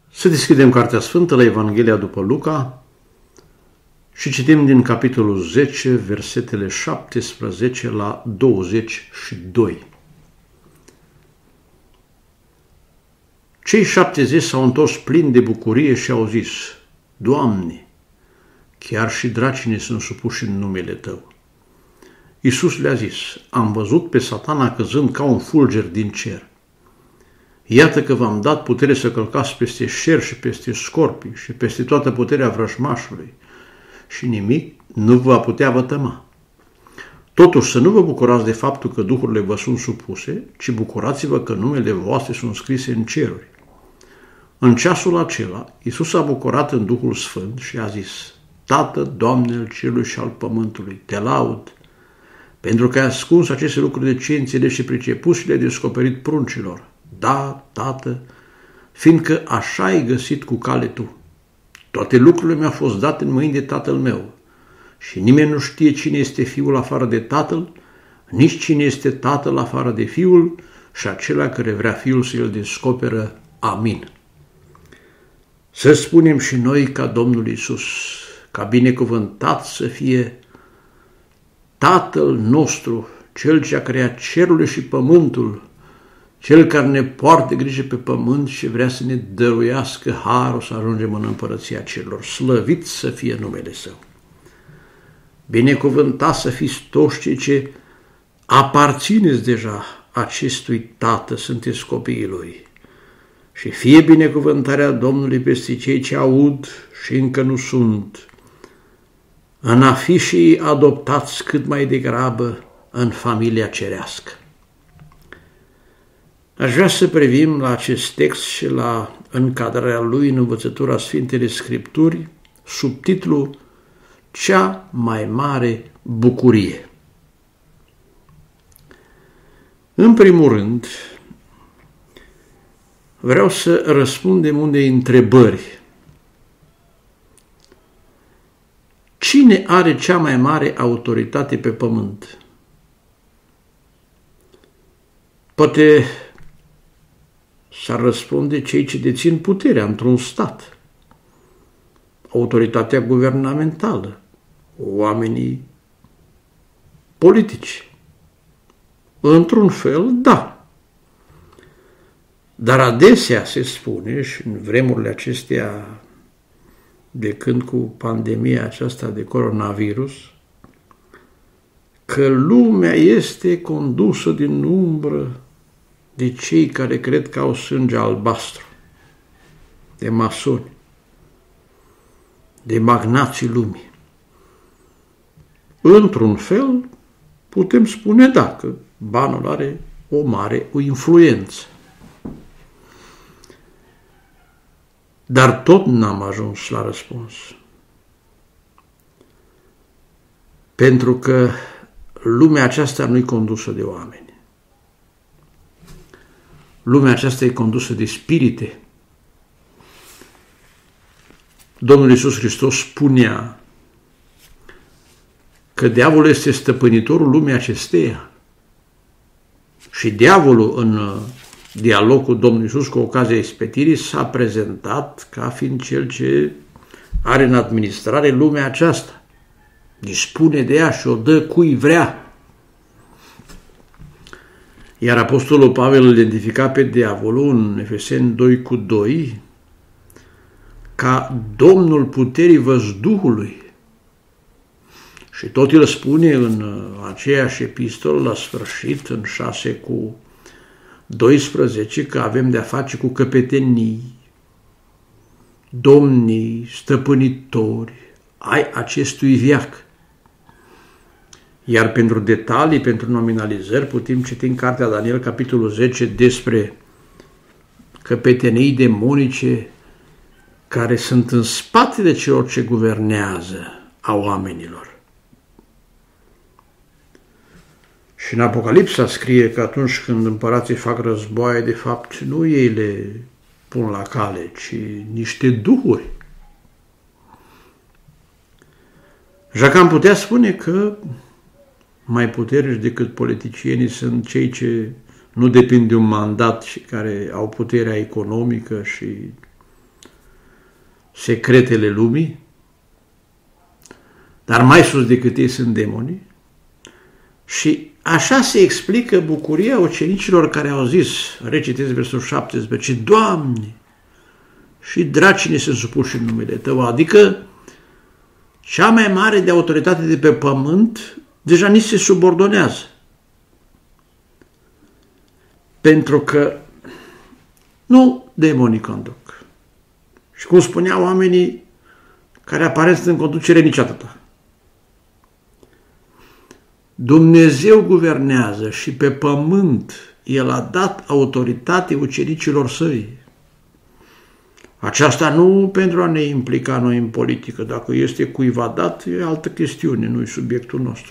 Să deschidem Cartea Sfântă la Evanghelia după Luca și citim din capitolul 10, versetele 17 la 22. Cei 70 s-au întors plini de bucurie și au zis: Doamne, chiar și dracii ne sunt supuși în numele Tău. Iisus le-a zis: Am văzut pe Satana căzând ca un fulger din cer. Iată că v-am dat putere să călcați peste șer și peste scorpii și peste toată puterea vrăjmașului și nimic nu va putea vătăma. Totuși să nu vă bucurați de faptul că duhurile vă sunt supuse, ci bucurați-vă că numele voastre sunt scrise în ceruri. În ceasul acela, Iisus a bucurat în Duhul Sfânt și a zis: Tată, Doamne al cerului și al pământului, te laud, pentru că ai ascuns aceste lucruri de cei înțeleși și pricepuți și le-ai descoperit pruncilor. Da, Tată, fiindcă așa ai găsit cu cale Tu. Toate lucrurile mi-au fost date în mâini de Tatăl meu și nimeni nu știe cine este Fiul afară de Tatăl, nici cine este Tatăl afară de Fiul și acela care vrea Fiul să îl descoperă. Amin. Să spunem și noi ca Domnul Iisus, ca binecuvântat să fie Tatăl nostru, Cel ce a creat cerul și pământul, Cel care ne poartă grijă pe pământ și vrea să ne dăruiască harul să ajungem în împărăția cerilor. Slăvit să fie numele Său. Binecuvântat să fiți toți cei ce aparțineți deja acestui Tată, sunteți copiii Lui. Și fie binecuvântarea Domnului peste cei ce aud și încă nu sunt, în a fi și adoptați cât mai degrabă în familia cerească. Aș vrea să privim la acest text și la încadrarea lui în învățătura Sfintele Scripturi, sub titlul Cea mai mare bucurie. În primul rând, vreau să răspundem unei întrebări. Cine are cea mai mare autoritate pe pământ? Poate s-ar răspunde cei ce dețin puterea într-un stat, autoritatea guvernamentală, oamenii politici. Într-un fel, da. Dar adesea se spune, și în vremurile acestea, de când cu pandemia aceasta de coronavirus, că lumea este condusă din umbră de cei care cred că au sânge albastru, de masoni, de magnații lumii. Într-un fel, putem spune da, că banul are o mare influență. Dar tot n-am ajuns la răspuns. Pentru că lumea aceasta nu-i condusă de oameni. Lumea aceasta e condusă de spirite. Domnul Iisus Hristos spunea că diavolul este stăpânitorul lumii acesteia. Și diavolul, în dialog cu Domnul Iisus cu ocazia ispitirii, s-a prezentat ca fiind cel ce are în administrare lumea aceasta. Dispune de ea și o dă cui vrea. Iar Apostolul Pavel îl identifica pe diavolul în Efeseni 2:2 ca Domnul puterii văzduhului. Și tot el spune în aceeași epistolă, la sfârșit, în 6:12, că avem de-a face cu căpetenii, domnii, stăpânitori ai acestui veac. Iar pentru detalii, pentru nominalizări, putem citi în Cartea Daniel, capitolul 10, despre căpetenii demonice care sunt în spatele celor ce guvernează a oamenilor. Și în Apocalipsa scrie că atunci când împărații fac războaie, de fapt nu ei le pun la cale, ci niște duhuri. Așa că am putea spune că mai puternici decât politicienii sunt cei ce nu depind de un mandat și care au puterea economică și secretele lumii, dar mai sus decât ei sunt demonii. Și așa se explică bucuria ucenicilor care au zis, recitesc versul 17, Doamne, și dracii ne sunt supuși în numele Tău, adică cea mai mare de autoritate de pe pământ deja ni se subordonează. Pentru că nu demonii conduc. Și cum spuneau oamenii care aparent sunt în conducere nici atâta. Dumnezeu guvernează și pe pământ El a dat autoritate ucenicilor Săi. Aceasta nu pentru a ne implica noi în politică. Dacă este cuiva dat, e altă chestiune, nu e subiectul nostru.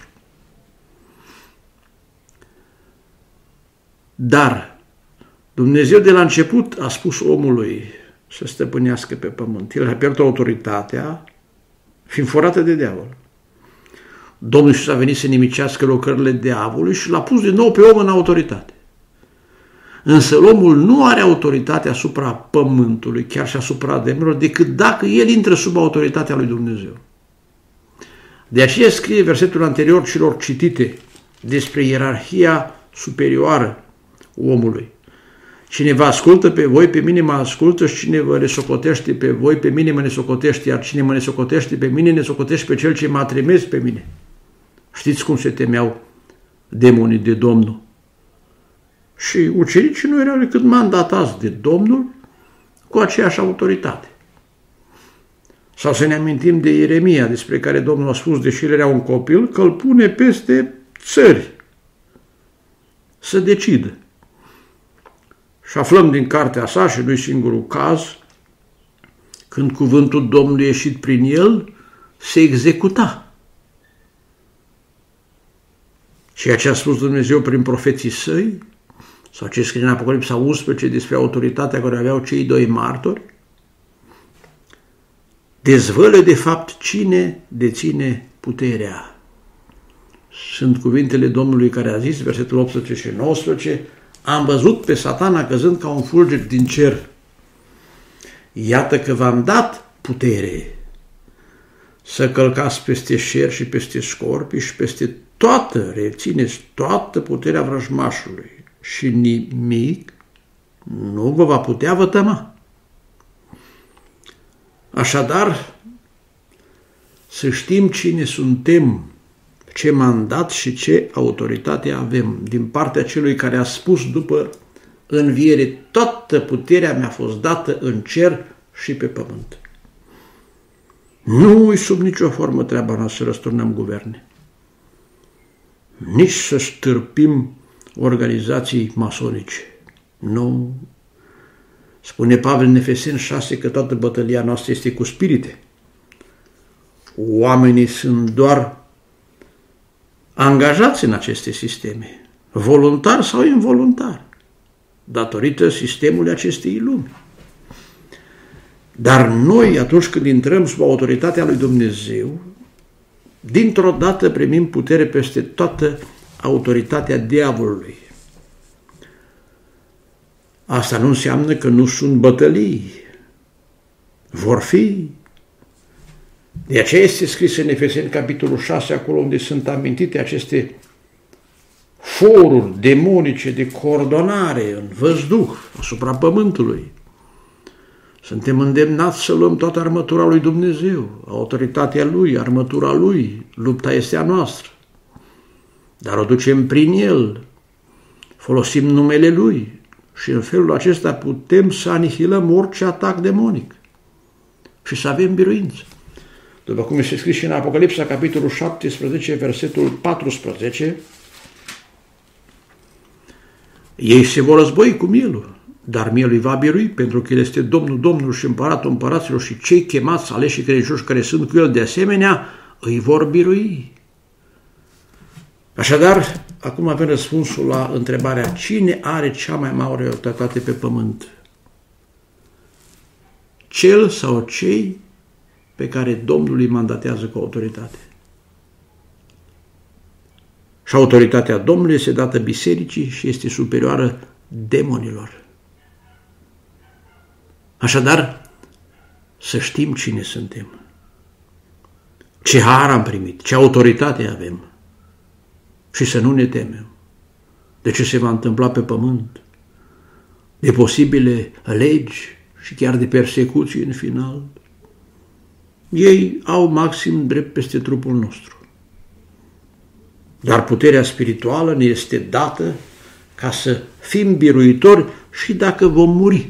Dar Dumnezeu de la început a spus omului să stăpânească pe pământ. El a pierdut autoritatea, fiind furată de diavol. Domnul Iisus a venit să nimicească lucrările diavolului și l-a pus din nou pe om în autoritate. Însă omul nu are autoritate asupra pământului, chiar și asupra demonilor, decât dacă el intră sub autoritatea lui Dumnezeu. De aceea scrie versetul anterior celor citite despre ierarhia superioară omului. Cine vă ascultă pe voi, pe mine mă ascultă, și cine vă nesocotește pe voi, pe mine mă nesocotește, iar cine mă nesocotește pe mine, nesocotește pe cel ce m-a trimis pe mine. Știți cum se temeau demonii de Domnul? Și ucenicii nu erau decât mandatați de Domnul cu aceeași autoritate. Sau să ne amintim de Ieremia, despre care Domnul a spus, deși el era un copil, că îl pune peste țări să decidă. Și aflăm din cartea sa, și nu-i singurul caz, când cuvântul Domnului ieșit prin el, se executa. Ceea ce a spus Dumnezeu prin profeții Săi, sau ce scrie în Apocalipsa 11 despre autoritatea care aveau cei doi martori, dezvăluie de fapt cine deține puterea. Sunt cuvintele Domnului care a zis, versetul 18 și 19, am văzut pe Satana căzând ca un fulger din cer. Iată că v-am dat putere să călcați peste șer și peste scorpii și peste toată, rețineți toată puterea vrăjmașului și nimic nu vă va putea vătăma. Așadar, să știm cine suntem, ce mandat și ce autoritate avem din partea celui care a spus după înviere, toată puterea mi-a fost dată în cer și pe pământ. Nu-i sub nicio formă treaba noastră să răsturnăm guverne, nici să stârpim organizații masonice. Nu. Spune Pavel în Efeseni 6 că toată bătălia noastră este cu spirite. Oamenii sunt doar angajați în aceste sisteme, voluntar sau involuntar, datorită sistemului acestei lumi. Dar noi, atunci când intrăm sub autoritatea lui Dumnezeu, dintr-o dată primim putere peste toată autoritatea diavolului. Asta nu înseamnă că nu sunt bătălii. Vor fi. De aceea este scris în Efeseni, capitolul 6, acolo unde sunt amintite aceste foruri demonice de coordonare în văzduh asupra pământului. Suntem îndemnați să luăm toată armătura lui Dumnezeu, autoritatea Lui, armătura Lui, lupta este a noastră. Dar o ducem prin El, folosim numele Lui și în felul acesta putem să anihilăm orice atac demonic și să avem biruință. După cum este scris și în Apocalipsa, capitolul 17, versetul 14, ei se vor război cu mielul, dar mielul îi va birui, pentru că El este Domnul Domnilor și Împăratul împăraților și cei chemați, aleși și credincioși care sunt cu El de asemenea, îi vor birui. Așadar, acum avem răspunsul la întrebarea cine are cea mai mare autoritate pe pământ? Cel sau cei pe care Domnul îi mandatează cu autoritate. Și autoritatea Domnului este dată bisericii și este superioară demonilor. Așadar, să știm cine suntem, ce har am primit, ce autoritate avem și să nu ne temem de ce se va întâmpla pe pământ, de posibile legi și chiar de persecuții în final. Ei au maxim drept peste trupul nostru. Dar puterea spirituală ne este dată ca să fim biruitori și dacă vom muri.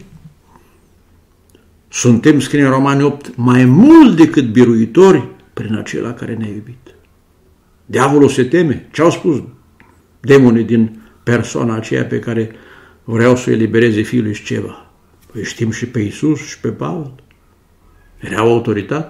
Suntem, scrie în Romani 8, mai mult decât biruitori prin acela care ne-a iubit. Diavolul se teme. Ce au spus demonii din persoana aceea pe care vreau să o elibereze Fiul și ceva? Păi știm și pe Iisus și pe Pavel. Erau autoritate.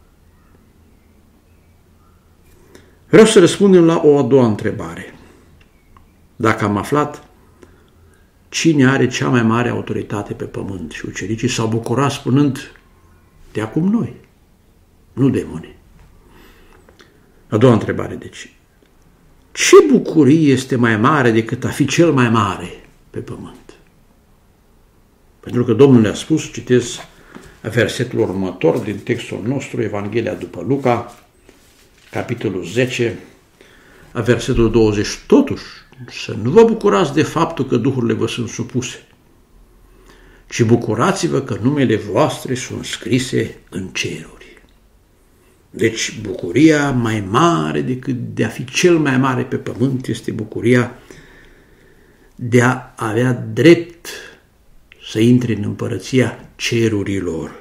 Vreau să răspundem la o a doua întrebare. Dacă am aflat cine are cea mai mare autoritate pe pământ și ucenicii s-au bucurat spunând de acum noi, nu demonii. A doua întrebare, deci. Ce bucurie este mai mare decât a fi cel mai mare pe pământ? Pentru că Domnul ne-a spus, citez versetul următor din textul nostru, Evanghelia după Luca, capitolul 10, versetul 20. Totuși, să nu vă bucurați de faptul că duhurile vă sunt supuse, ci bucurați-vă că numele voastre sunt scrise în ceruri. Deci bucuria mai mare decât de a fi cel mai mare pe pământ este bucuria de a avea drept să intri în împărăția cerurilor.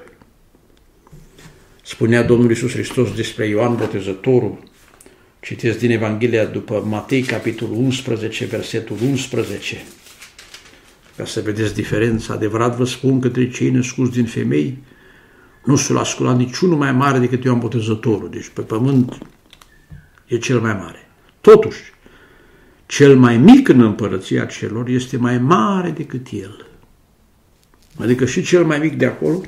Spunea Domnul Iisus Hristos despre Ioan Botezătorul, citesc din Evanghelia după Matei, capitolul 11, versetul 11, ca să vedeți diferența. Adevărat vă spun că între cei născuți din femei nu s-a sculat niciunul mai mare decât Ioan Botezătorul, deci pe pământ e cel mai mare. Totuși, cel mai mic în împărăția celor este mai mare decât el. Adică și cel mai mic de acolo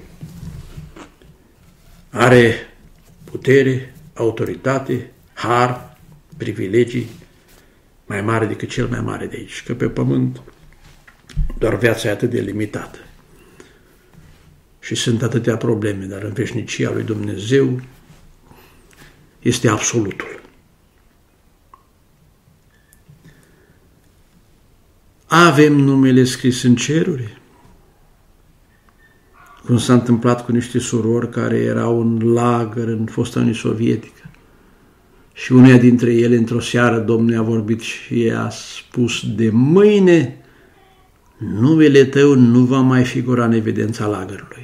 are putere, autoritate, har, privilegii mai mare decât cel mai mare de aici. Că pe pământ doar viața e atât de limitată. Și sunt atâtea probleme, dar în veșnicia lui Dumnezeu este absolutul. Avem numele scris în ceruri, cum s-a întâmplat cu niște surori care erau în lagăr în fosta Uniune Sovietică. Și uneia dintre ele, într-o seară, Domnul a vorbit și i-a spus: de mâine numele tău nu va mai figura în evidența lagărului,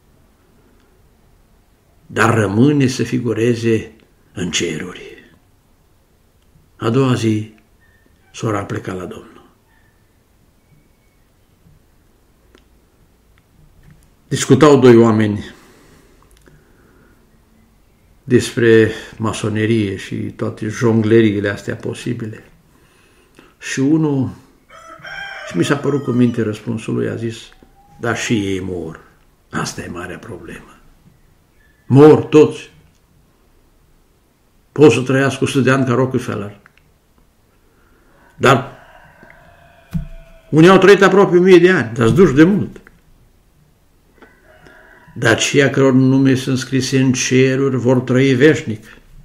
dar rămâne să figureze în ceruri. A doua zi, sora a plecat la Domnul. Discutau doi oameni despre masonerie și toate jongleriile astea posibile. Și unul, și mi s-a părut cu minte răspunsul lui, a zis: dar și ei mor. Asta e marea problemă. Mor toți. Pot să trăiască 100 de ani ca Rockefeller. Dar unii au trăit aproape 1000 de ani, dar-s duși de mult. Dar aceia căror nume sunt scrise în ceruri vor trăi veșnic.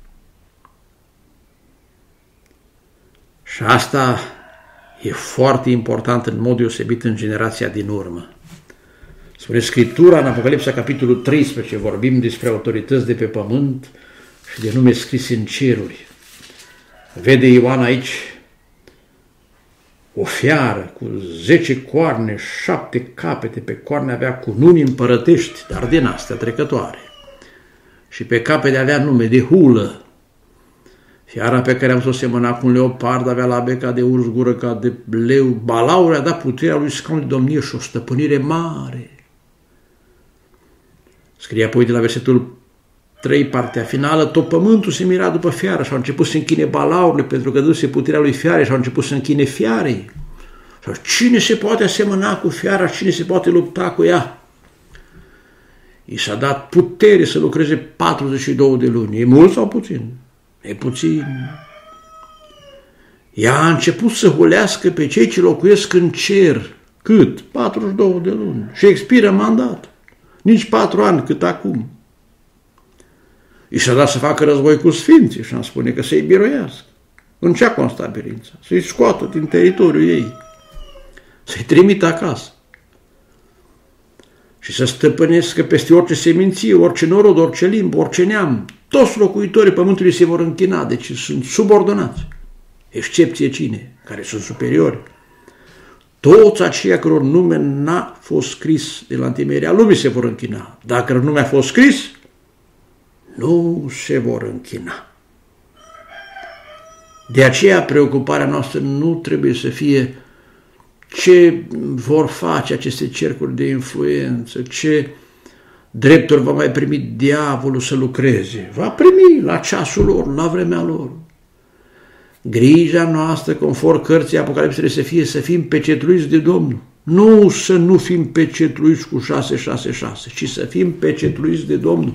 Și asta e foarte important în mod deosebit în generația din urmă. Spune Scriptura în Apocalipsa, capitolul 13, vorbim despre autorități de pe pământ și de nume scrise în ceruri. Vede Ioan aici o fiară cu 10 coarne, 7 capete, pe coarne avea cununi împărătești, dar din astea trecătoare. Și pe capete avea nume de hulă. Fiara pe care am să o semăna cu un leopard avea labe ca de urs, gură ca de leu. Balaurul a dat puterea lui scaun de domnie și o stăpânire mare. Scrie apoi de la versetul 3, partea finală: tot pământul se mira după fiară și au început să închine balaurile pentru că dăduse puterea lui fiare și au început să închine fiarei. Sau cine se poate asemăna cu fiara, cine se poate lupta cu ea? I s-a dat putere să lucreze 42 de luni. E mult sau puțin? E puțin. Ea a început să hulească pe cei ce locuiesc în cer. Cât? 42 de luni. Și expiră mandat. nici 4 ani cât acum. I s-a dat să facă război cu sfinții și am spune că să-i biruiască. În ce a constat biruința? Să-i scoată din teritoriul ei, să-i trimită acasă și să stăpânească peste orice seminție, orice norod, orice limbă, orice neam. Toți locuitorii pământului se vor închina, deci sunt subordonați. Excepție cine? Care sunt superiori. Toți aceia căror nume n-a fost scris de la întemeierea lumii se vor închina. Dacă nume a fost scris, nu se vor închina. De aceea preocuparea noastră nu trebuie să fie ce vor face aceste cercuri de influență, ce drepturi va mai primi diavolul să lucreze. Va primi la ceasul lor, la vremea lor. Grija noastră, conform cărții Apocalipsei, să fie să fim pecetluiți de Domnul. Nu să nu fim pecetluiți cu 666, ci să fim pecetluiți de Domnul.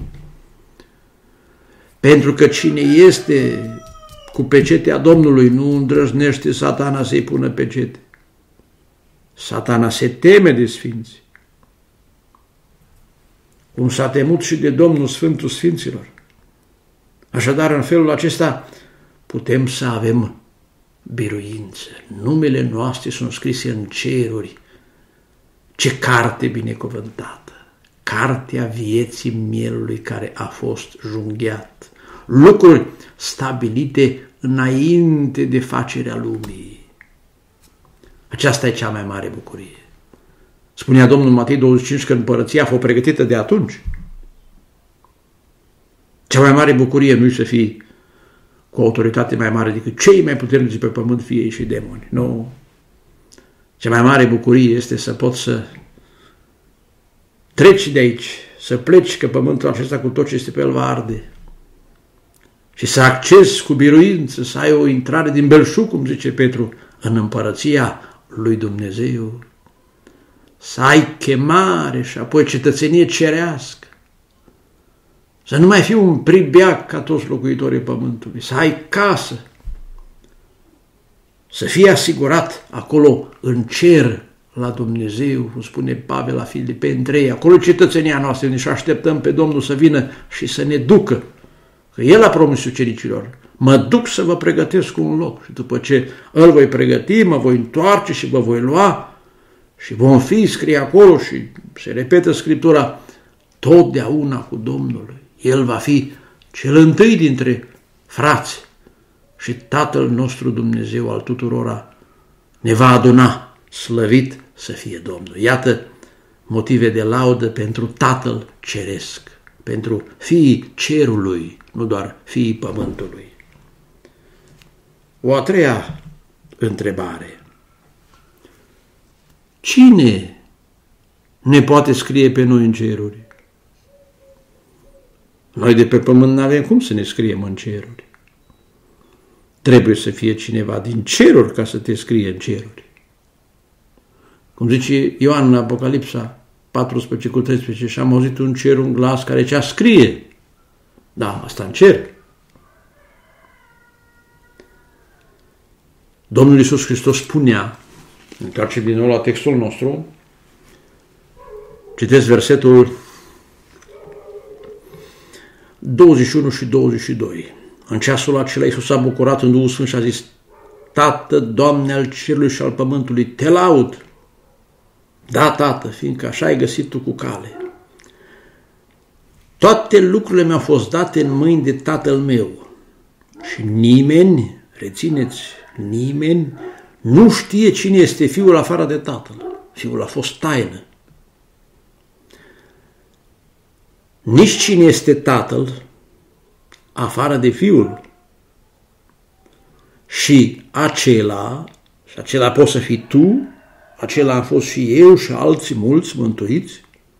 Pentru că cine este cu pecetea Domnului nu îndrăznește Satana să-i pună pecete. Satana se teme de sfinți, cum s-a temut și de Domnul Sfântul Sfinților. Așadar, în felul acesta putem să avem biruință. Numele noastre sunt scrise în ceruri. Ce carte binecuvântată! Cartea vieții mielului care a fost junghiat. Lucruri stabilite înainte de facerea lumii. Aceasta e cea mai mare bucurie. Spunea Domnul Matei 25 că împărăția a fost pregătită de atunci. Cea mai mare bucurie nu-i să fii cu autoritate mai mare decât cei mai puternici pe pământ, fie ei și demoni. Nu. Cea mai mare bucurie este să poți să treci de aici, să pleci, că pământul acesta cu tot ce este pe el va arde. Și să accesi cu biruință, să ai o intrare din belșug, cum zice Petru, în împărăția lui Dumnezeu. Să ai chemare și apoi cetățenie cerească. Să nu mai fii un pribeac ca toți locuitorii pământului. Să ai casă. Să fii asigurat acolo în cer la Dumnezeu, cum spune Pavel la Filipeni 3. Acolo cetățenia noastră, unde și așteptăm pe Domnul să vină și să ne ducă. Că El a promis ucenicilor: mă duc să vă pregătesc un loc și după ce îl voi pregăti, mă voi întoarce și vă voi lua și vom fi, scrie acolo și se repetă Scriptura, totdeauna cu Domnul. El va fi cel întâi dintre frați și Tatăl nostru Dumnezeu al tuturora ne va aduna, slăvit să fie Domnul. Iată motive de laudă pentru Tatăl Ceresc, pentru fiii cerului, nu doar fiii pământului. O a treia întrebare. Cine ne poate scrie pe noi în ceruri? Noi de pe pământ nu avem cum să ne scriem în ceruri. Trebuie să fie cineva din ceruri ca să te scrie în ceruri. Cum zice Ioan în Apocalipsa 14:13, și am auzit un cer, un glas care zicea: scrie. Da, asta în cer. Domnul Iisus Hristos spunea, întoarce din nou la textul nostru, citesc versetul 21 și 22. În ceasul acela Iisus a bucurat în Duhul Sfânt și a zis: Tată, Doamne al cerului și al pământului, te laud. Da, Tată, fiindcă așa ai găsit tu cu cale. Toate lucrurile mi-au fost date în mâini de Tatăl meu și nimeni, rețineți, nimeni nu știe cine este Fiul afară de Tatăl. Fiul a fost taină. Nici cine este Tatăl afară de Fiul. Și acela poți să fii tu, acela am fost și eu și alții mulți mântuiți,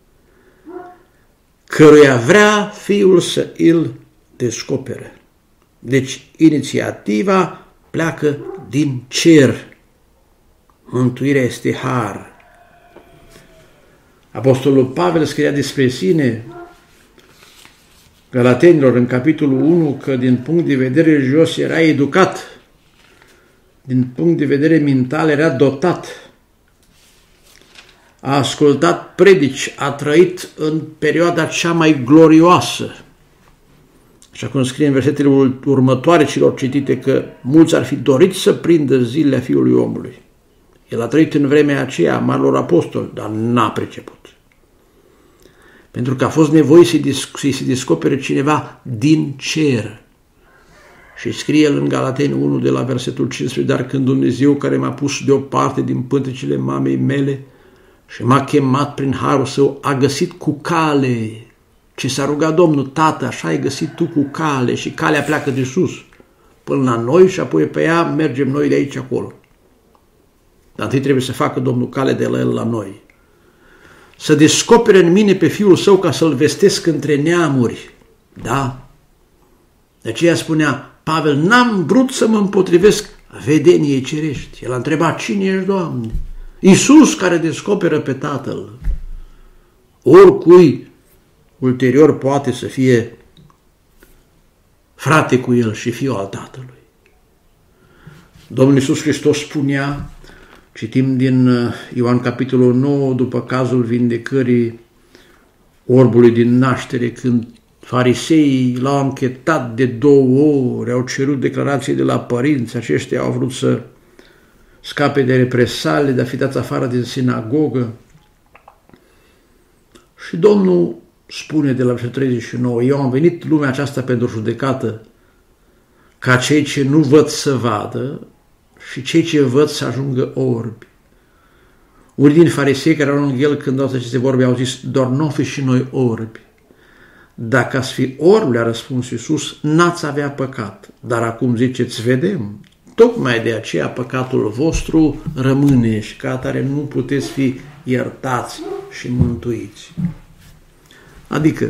căruia vrea Fiul să îl descopere. Deci inițiativa pleacă din cer. Mântuirea este har. Apostolul Pavel scria despre sine Galatenilor în capitolul 1 că din punct de vedere religios era educat, din punct de vedere mental era dotat. a ascultat predici, a trăit în perioada cea mai glorioasă. Așa cum scrie în versetele următoare celor citite că mulți ar fi dorit să prindă zilele Fiului Omului. El a trăit în vremea aceea marilor apostoli, dar n-a priceput. Pentru că a fost nevoie să-i se descopere cineva din cer. Și scrie el în Galateni 1 de la versetul 15, dar când Dumnezeu care m-a pus deoparte din pântecele mamei mele și m-a chemat prin harul său, a găsit cu cale, ce s-a rugat Domnul, Tată, așa ai găsit tu cu cale și calea pleacă de sus până la noi și apoi pe ea mergem noi de aici acolo. Dar întâi trebuie să facă Domnul cale de la el la noi. Să descopere în mine pe Fiul Său ca să-L vestesc între neamuri. Da. De aceea spunea Pavel, n-am vrut să mă împotrivesc vedeniei cerești. El a întrebat, cine ești, Doamne? Iisus care descoperă pe Tatăl. Oricui ulterior poate să fie frate cu el și fiul al Tatălui. Domnul Iisus Hristos spunea, citim din Ioan capitolul 9, după cazul vindecării orbului din naștere, când fariseii l-au anchetat de 2 ori, au cerut declarații de la părinți, aceștia au vrut să scape de represalie, de a fi dați afară din sinagogă. Și Domnul spune de la versetul 39, eu am venit lumea aceasta pentru judecată, ca cei ce nu văd să vadă și cei ce văd să ajungă orbi. Unii din farisei care erau lângă el când au aceste vorbe au zis, doar n-o fi și noi orbi. Dacă ați fi orbi, le-a răspuns Iisus, n-ați avea păcat. Dar acum ziceți, vedem, tocmai de aceea păcatul vostru rămâne și ca atare nu puteți fi iertați și mântuiți. Adică,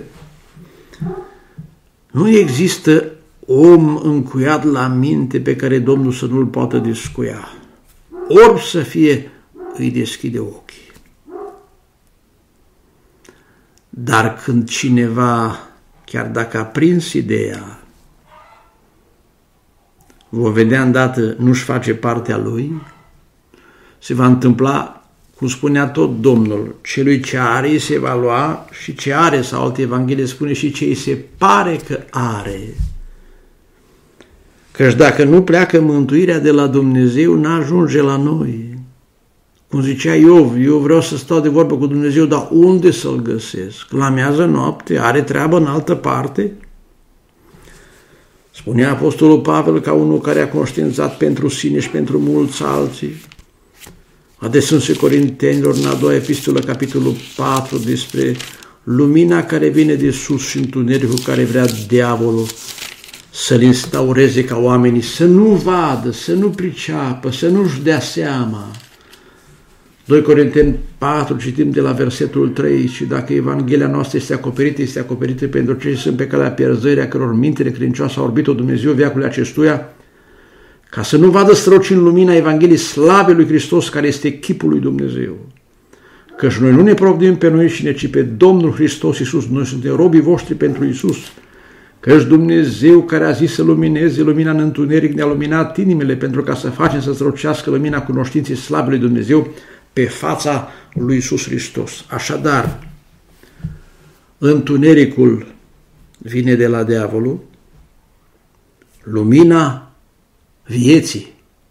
nu există om încuiat la minte pe care Domnul să nu-l poată descuia. Orb să fie, îi deschide ochii. Dar când cineva, chiar dacă a prins ideea, va vedea îndată, nu-și face partea lui, se va întâmpla, cum spunea tot Domnul, celui ce are îi se va lua și ce are, sau alte evanghelie spune și ce îi se pare că are. Căci dacă nu pleacă mântuirea de la Dumnezeu, n-ajunge la noi. Cum zicea Iov, eu vreau să stau de vorbă cu Dumnezeu, dar unde să-L găsesc? La miază noapte? Are treabă în altă parte? Spunea Apostolul Pavel ca unul care a conștiințat pentru sine și pentru mulți alții. Adesându-se Corintenilor în a doua epistolă, capitolul 4, despre lumina care vine de sus și întunericul care vrea diavolul să-l instaureze ca oamenii să nu vadă, să nu priceapă, să nu-și dea seama. 2 Corinteni 4, citim de la versetul 3, și dacă Evanghelia noastră este acoperită pentru cei ce sunt pe calea pierzării, a căror minte necredincioasă a orbit-o Dumnezeu veacului acestuia, ca să nu vadă strălucind lumina Evangheliei slavei lui Hristos, care este chipul lui Dumnezeu. Căci noi nu ne provdim pe noi și ci pe Domnul Hristos Iisus. Noi suntem robii voștri pentru Iisus. Căci Dumnezeu care a zis să lumineze lumina în întuneric ne-a luminat inimile pentru ca să facem să strălucească lumina cunoștinței slavei lui Dumnezeu pe fața lui Iisus Hristos. Așadar, întunericul vine de la diavolul, lumina vieții,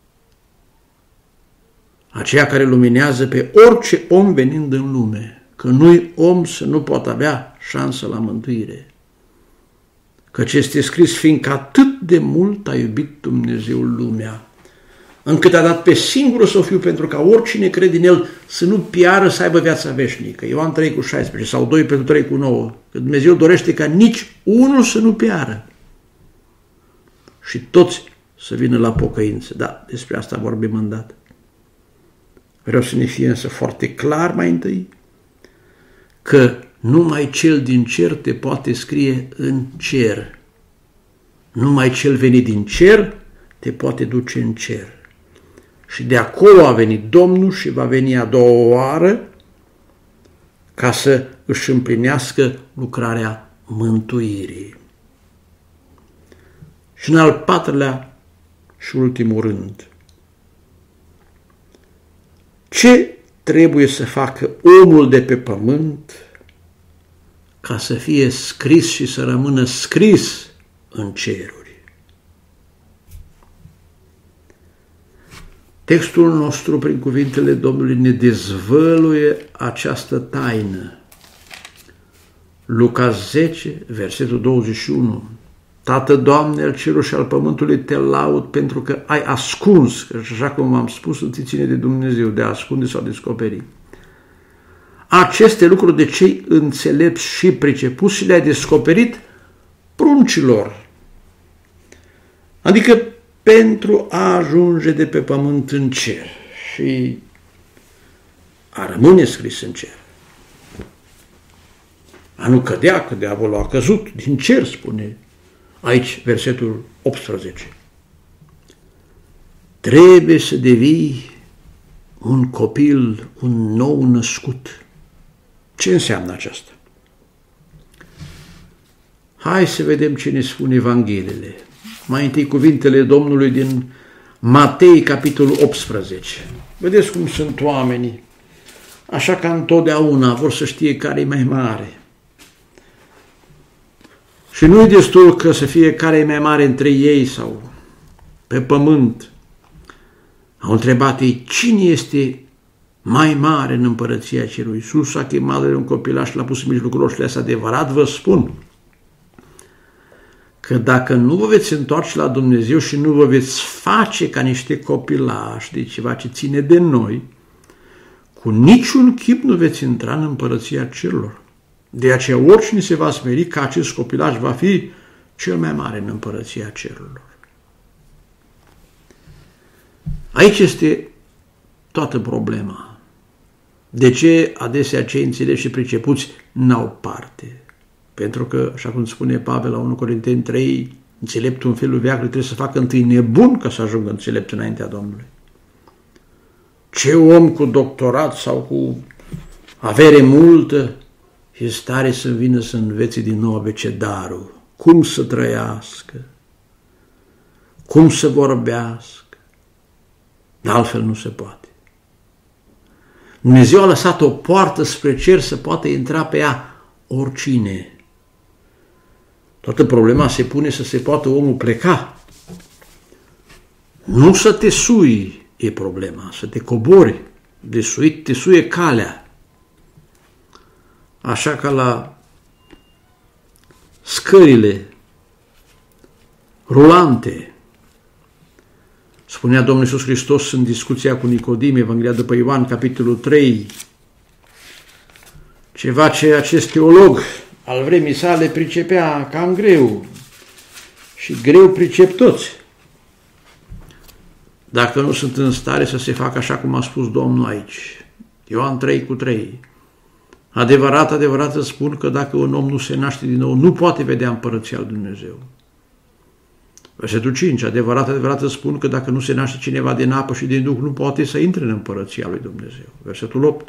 aceea care luminează pe orice om venind în lume, că nu-i om să nu poată avea șansă la mântuire. Căci este scris, fiindcă atât de mult a iubit Dumnezeu lumea, încât a dat pe singurul Său Fiu pentru ca oricine crede în El să nu piară, să aibă viața veșnică. Ioan 3,16 sau 2 Petru 3,9, că Dumnezeu dorește ca nici unul să nu piară și toți să vină la pocăință. Da, despre asta vorbim îndată. Vreau să ne fie însă foarte clar mai întâi că numai Cel din cer te poate scrie în cer. Numai Cel venit din cer te poate duce în cer. Și de acolo a venit Domnul și va veni a doua oară ca să își împlinească lucrarea mântuirii. Și în al 4-lea și ultimul rând, ce trebuie să facă omul de pe pământ ca să fie scris și să rămână scris în ceruri. Textul nostru, prin cuvintele Domnului, ne dezvăluie această taină. Luca 10, versetul 21. Tată, Doamne, al cerului și al pământului, te laud pentru că ai ascuns, că așa cum am spus, îți ține de Dumnezeu, de a ascunde sau descoperi aceste lucruri de cei înțelepți și pricepuți și le-ai descoperit pruncilor. Adică pentru a ajunge de pe pământ în cer și a rămâne scris în cer. A nu cădea, că diavolul a căzut din cer, spune aici versetul 18. Trebuie să devii un copil, un nou născut. Ce înseamnă aceasta? Hai să vedem ce ne spun Evangheliile. Mai întâi cuvintele Domnului din Matei, capitolul 18. Vedeți cum sunt oamenii, așa ca întotdeauna vor să știe care e mai mare. Și nu e destul că să fie care e mai mare între ei sau pe pământ. Au întrebat ei, cine este mai mare în împărăția cerului? Iisus a chemat de un copilaș și l-a pus în mijlocul lor și le-a spus, adevărat vă spun că dacă nu vă veți întoarce la Dumnezeu și nu vă veți face ca niște copilași de ceva ce ține de noi, cu niciun chip nu veți intra în împărăția cerurilor. De aceea oricine se va smeri ca acest copilaș va fi cel mai mare în împărăția cerurilor. Aici este toată problema. De ce adesea cei înțelepți și pricepuți n-au parte? Pentru că, așa cum spune Pavel la 1 Corinteni 3, înțeleptul în felul veacului trebuie să facă întâi nebun ca să ajungă înțelept înaintea Domnului. Ce om cu doctorat sau cu avere multă e stare să vină să învețe din nou abecedarul, cum să trăiască, cum să vorbească, dar altfel nu se poate. Dumnezeu a lăsat o poartă spre cer să poată intra pe ea oricine. Toată problema se pune să se poată omul pleca. Nu să te sui e problema, să te cobori. De suit te suie calea. Așa ca la scările rulante. Spunea Domnul Iisus Hristos în discuția cu Nicodim, Evanghelia după Ioan, capitolul 3, ceva ce acest teolog al vremii sale pricepea cam greu și greu pricep toți. Dacă nu sunt în stare să se facă așa cum a spus Domnul aici, Ioan 3:3. Adevărat, adevărat îți spun că dacă un om nu se naște din nou, nu poate vedea împărăția lui Dumnezeu. Versetul 5. Adevărat, adevărat îți spun că dacă nu se naște cineva din apă și din Duh, nu poate să intre în împărăția lui Dumnezeu. Versetul 8.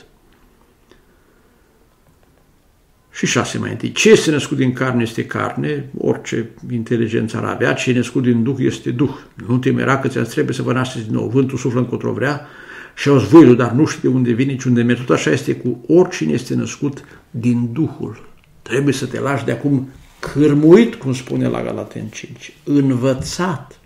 Și 6 mai întâi. Ce este născut din carne este carne, orice inteligență ar avea, ce e născut din Duh este Duh. Nu te mira că ți-ar trebuie să vă nașteți din nou. Vântul suflă încotro vrea și au zvâilul, dar nu știu de unde vine, nici unde merge. Tot așa este cu oricine este născut din Duhul. Trebuie să te lași de acum cârmuit, cum spune la Galateni 5, învățat.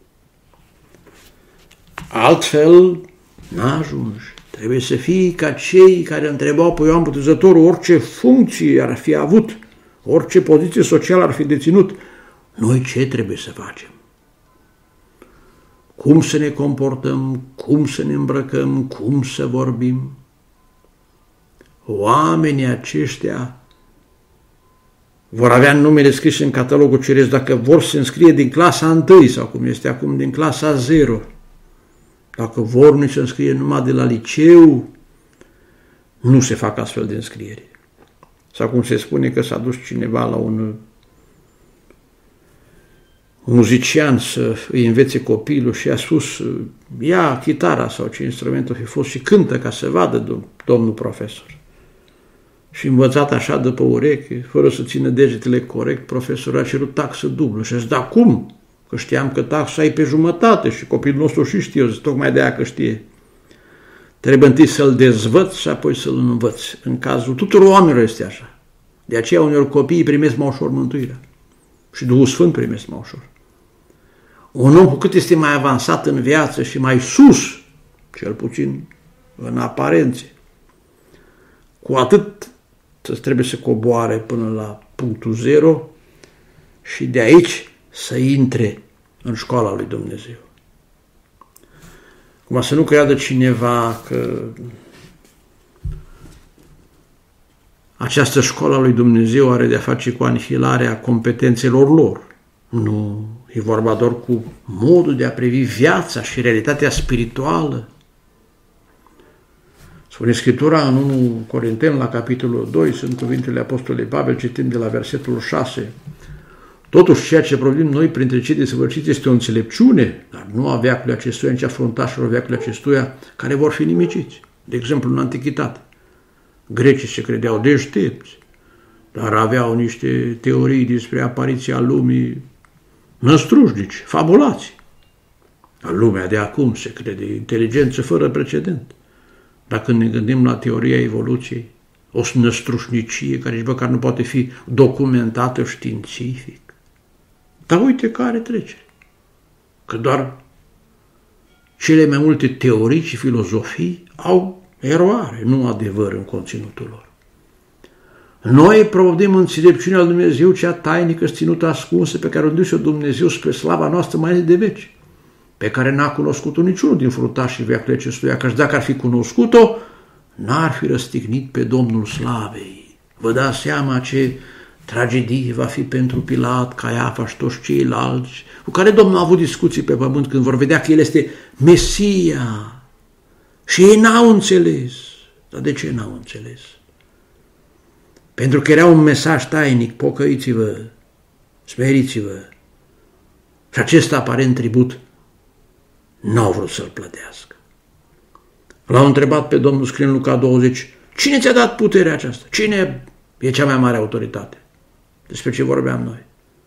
Altfel n-ajungi. Trebuie să fii ca cei care întrebau pe Ioan Botezătorul orice funcție ar fi avut, orice poziție socială ar fi deținut. Noi ce trebuie să facem? Cum să ne comportăm, cum să ne îmbrăcăm, cum să vorbim? Oamenii aceștia vor avea numele scrise în catalogul ceresc dacă vor să se înscrie din clasa 1 sau cum este acum din clasa 0. Dacă vor nu se înscrie numai de la liceu, nu se fac astfel de înscrieri. Sau cum se spune că s-a dus cineva la un muzician să îi învețe copilul și a spus, ia chitara sau ce instrument o fi fost și cântă ca să vadă domnul profesor. Și învățat așa după ureche, fără să țină degetele corect, profesorul a cerut taxă dublă. Și a zis, da, cum? Că știam că taxa e pe jumătate și copilul nostru și știe, tocmai de aia că știe. Trebuie întâi să-l dezvăț și apoi să-l învăț. În cazul tuturor oamenilor este așa. De aceea uneori copiii primesc mai ușor mântuirea. Și Duhul Sfânt primesc mai ușor. Un om cu cât este mai avansat în viață și mai sus, cel puțin în aparențe, cu atât trebuie să coboare până la punctul zero și de aici să intre în școala lui Dumnezeu. Cum să nu creadă cineva că această școală a lui Dumnezeu are de-a face cu anihilarea competențelor lor. Nu, e vorba doar cu modul de a privi viața și realitatea spirituală. Spune Scriptura în 1 Corinteni, la capitolul 2, sunt cuvintele Apostolului Pavel, citim de la versetul 6. Totuși, ceea ce privim noi printre cei desăvârșiți este o înțelepciune, dar nu a veacului acestuia, nici a fruntașilor veacului acestuia, care vor fi nimiciți. De exemplu, în Antichitate, grecii se credeau deștepți, dar aveau niște teorii despre apariția lumii năstrușnici, fabulați. Lumea de acum se crede inteligență fără precedent. Dacă ne gândim la teoria evoluției, o năstrușnicie care nici măcar nu poate fi documentată științific. Dar uite care trecere. Că doar cele mai multe teorii și filozofii au eroare, nu adevăr în conținutul lor. Noi provodim înțelepciunea lui Dumnezeu, cea tainică, ținută ascunsă, pe care o dus-o Dumnezeu spre slava noastră mai de veci, pe care n-a cunoscut-o niciunul din fruntașii veacului acestuia, căci dacă ar fi cunoscut-o, n-ar fi răstignit pe Domnul Slavei. Vă dați seama ce tragedie va fi pentru Pilat, Caiafa și toți ceilalți, cu care Domnul a avut discuții pe pământ când vor vedea că El este Mesia. Și ei n-au înțeles. Dar de ce n-au înțeles? Pentru că era un mesaj tainic, pocăiți-vă, smeriți-vă. Și acest aparent tribut n-au vrut să-l plătească. L-au întrebat pe Domnul, scrie în Luca 20, cine ți-a dat puterea aceasta? Cine e cea mai mare autoritate? Despre ce vorbeam noi.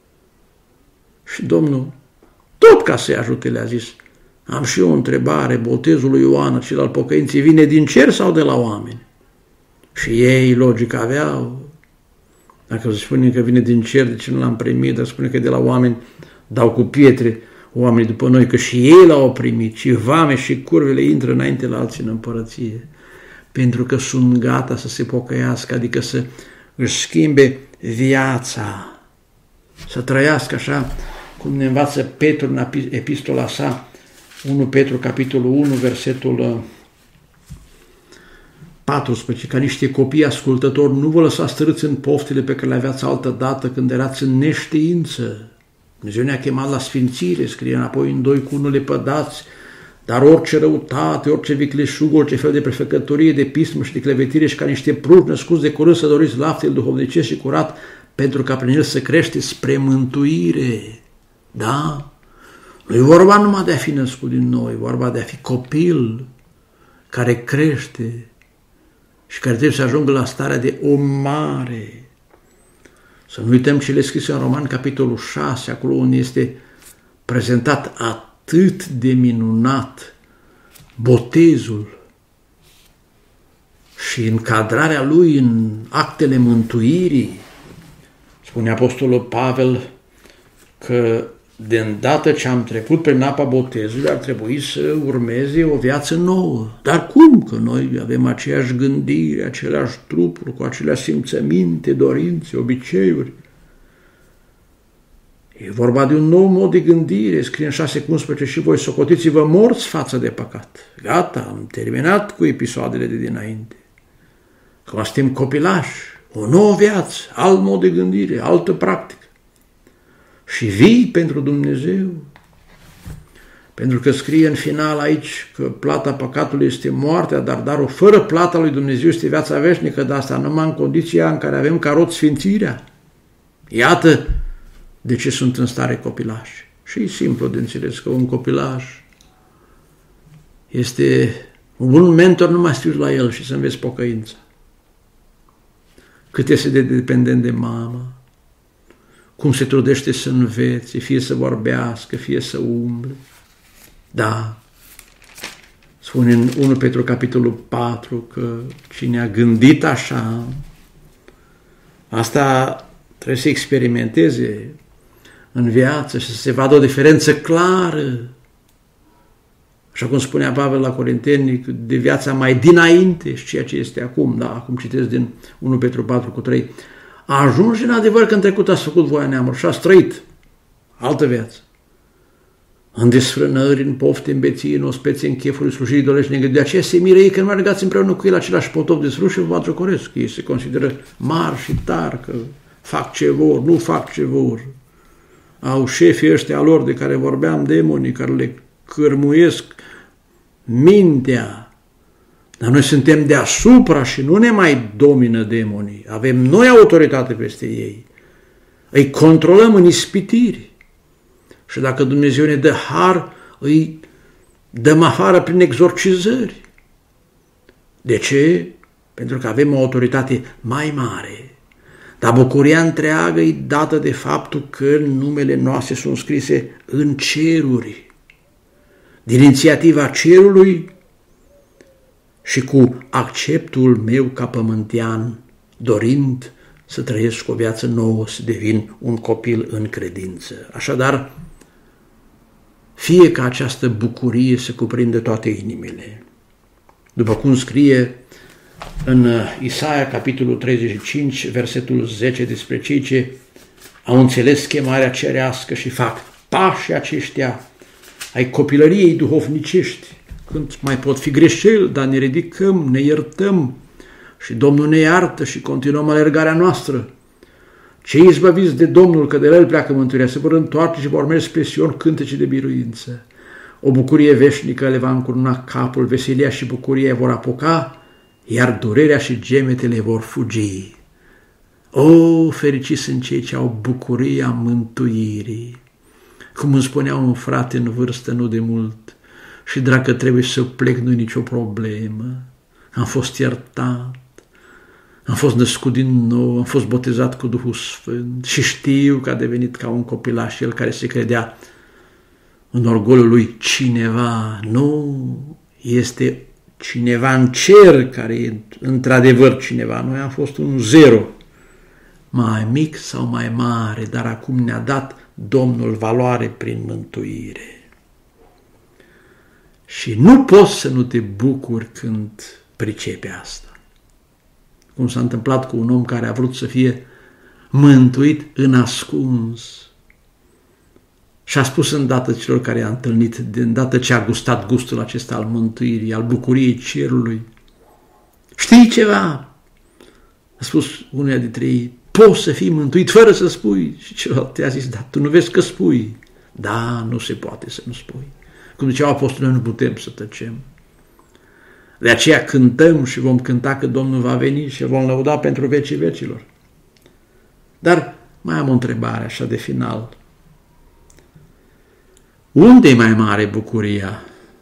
Și Domnul, tot ca să-i ajute, le-a zis, am și eu o întrebare, botezul lui Ioan, cel al pocăinței, vine din cer sau de la oameni? Și ei, logic, aveau. Dacă se spune că vine din cer, de ce nu l-am primit? Dacă spune că de la oameni, dau cu pietre oamenii după noi, că și ei l-au primit, și vame și curvele intră înainte la alții în împărăție. Pentru că sunt gata să se pocăiască, adică să își schimbe viața, să trăiască așa cum ne învață Petru în epistola sa, 1 Petru, capitolul 1, versetul 14, ca niște copii ascultători, nu vă lăsați stărâți în poftele pe care le aveați altă dată când erați în neștiință. Dumnezeu ne-a chemat la sfințire, scrie înapoi în 2 cu 1, le pădați, dar orice răutate, orice vicleșug, orice fel de prefăcătorie, de pismă și de clevetire și ca niște pruși născuți de curând să doriți laptele duhovnicesc și curat, pentru ca prin el să crește spre mântuire. Da? Nu e vorba numai de a fi născut din nou, e vorba de a fi copil care crește și care trebuie să ajungă la starea de om mare. Să nu uităm cele scrise în Roman, capitolul 6, acolo unde este prezentat atât de minunat botezul și încadrarea lui în actele mântuirii. Spune Apostolul Pavel că de îndată ce am trecut prin apa botezului ar trebui să urmeze o viață nouă. Dar cum? Că noi avem aceeași gândire, aceleași trupuri, cu aceleași simțăminte, dorințe, obiceiuri. E vorba de un nou mod de gândire, scrie în 6:11, și voi socotiți-vă morți față de păcat. Gata, am terminat cu episoadele de dinainte. Că suntem copilași, o nouă viață, alt mod de gândire, altă practică. Și vii pentru Dumnezeu. Pentru că scrie în final aici că plata păcatului este moartea, dar darul fără plata lui Dumnezeu este viața veșnică, de asta numai în condiția în care avem ca rod sfințirea. Iată de ce sunt în stare copilași. Și e simplu de înțeles că un copilaș este un bun mentor, nu mai scriu la el și să înveți pocăința. Cât este de dependent de mamă, cum se trudește să învețe, fie să vorbească, fie să umble. Da, spune în 1 Petru capitolul 4 că cine a gândit așa, asta trebuie să experimenteze în viață și să se vadă o diferență clară. Așa cum spunea Pavel la Corinteni, de viața mai dinainte și ceea ce este acum, da, acum citesc din 1 Petru 4:3, a ajuns în adevăr că în trecut ați făcut voia neamului și ați trăit altă viață. În desfrânări, în pofte, în beții, în ospețe, în chefuri, slujiri, dolești, negări. De aceea se miră ei că nu mergați împreună cu el același potop de sluj și vă batjocoresc. Ei se consideră mari și tari, că fac ce vor, nu fac ce vor. Au șefii ăștia lor de care vorbeam, demonii, care le cârmuiesc mintea. Dar noi suntem deasupra și nu ne mai domină demonii. Avem noi autoritate peste ei. Îi controlăm în ispitiri. Și dacă Dumnezeu ne dă har, îi dăm afară prin exorcizări. De ce? Pentru că avem o autoritate mai mare. Dar bucuria întreagă e dată de faptul că numele noastre sunt scrise în ceruri. Din inițiativa cerului și cu acceptul meu ca pământean, dorind să trăiesc o viață nouă, să devin un copil în credință. Așadar, fie ca această bucurie să cuprindă toate inimile. După cum scrie în Isaia, capitolul 35, versetul 10, despre cei ce au înțeles chemarea cerească și fac pașii aceștia ai copilăriei duhovnicești, când mai pot fi greșeli, dar ne ridicăm, ne iertăm și Domnul ne iartă și continuăm alergarea noastră. Cei izbăviți de Domnul, că de la El pleacă mântuirea, se vor întoarce și vor merge spre Sion cântece de biruință. O bucurie veșnică le va încuruna capul, veselia și bucuria vor apuca, iar durerea și gemetele vor fugi. O, fericiți sunt cei ce au bucuria mântuirii! Cum îmi spunea un frate în vârstă nu de mult, și dacă trebuie să plec, nu-i nicio problemă. Am fost iertat, am fost născut din nou, am fost botezat cu Duhul Sfânt și știu că a devenit ca un copilaș, el care se credea în orgoliul lui cineva. Nu, este cineva în cer care e într-adevăr cineva. Noi am fost un zero, mai mic sau mai mare, dar acum ne-a dat Domnul valoare prin mântuire. Și nu poți să nu te bucuri când pricepi asta. Cum s-a întâmplat cu un om care a vrut să fie mântuit în ascuns și a spus îndată celor care i-a întâlnit, de îndată ce a gustat gustul acesta al mântuirii, al bucuriei cerului: știi ceva? A spus unuia dintre ei: poți să fii mântuit fără să spui. Și celălalt i-a zis: da, tu nu vezi că spui. Da, nu se poate să nu spui. Cum ziceau apostolii, nu putem să tăcem. De aceea cântăm și vom cânta că Domnul va veni și vom lăuda pentru vecii vecilor. Dar mai am o întrebare așa de final. Unde e mai mare bucuria?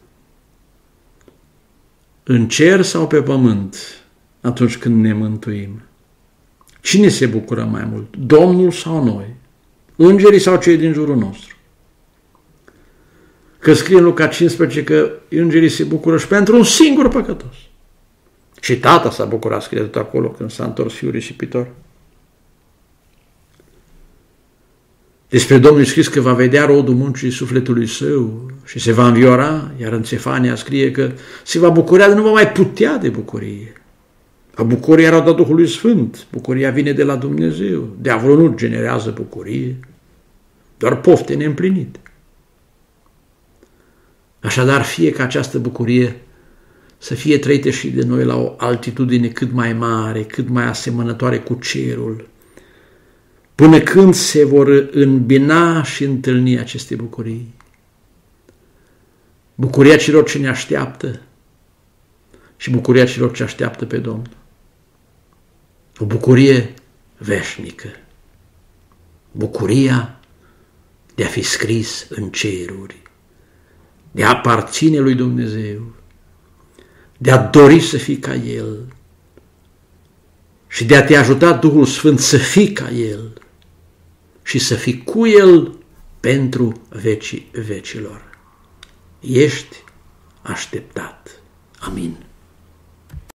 În cer sau pe pământ atunci când ne mântuim? Cine se bucură mai mult? Domnul sau noi? Îngerii sau cei din jurul nostru? Că scrie în Luca 15 că îngerii se bucură și pentru un singur păcătos. Și tata s-a bucurat, scrie tot acolo, când s-a întors fiul risipitor. Despre Domnul scris că va vedea rodul muncii sufletului său și se va înviora, iar în Cefania scrie că se va bucura, dar nu va mai putea de bucurie. A bucuria era dat Duhului Sfânt, bucuria vine de la Dumnezeu, diavolul nu generează bucurie, doar pofte neîmplinite. Așadar, fie ca această bucurie să fie trăită și de noi la o altitudine cât mai mare, cât mai asemănătoare cu cerul, până când se vor îmbina și întâlni aceste bucurii. Bucuria celor ce ne așteaptă și bucuria celor ce așteaptă pe Domnul. O bucurie veșnică. Bucuria de a fi scris în ceruri, de a aparține lui Dumnezeu, de a dori să fii ca El și de a te ajuta Duhul Sfânt să fii ca El și să fii cu El pentru vecii vecilor. Ești așteptat. Amin.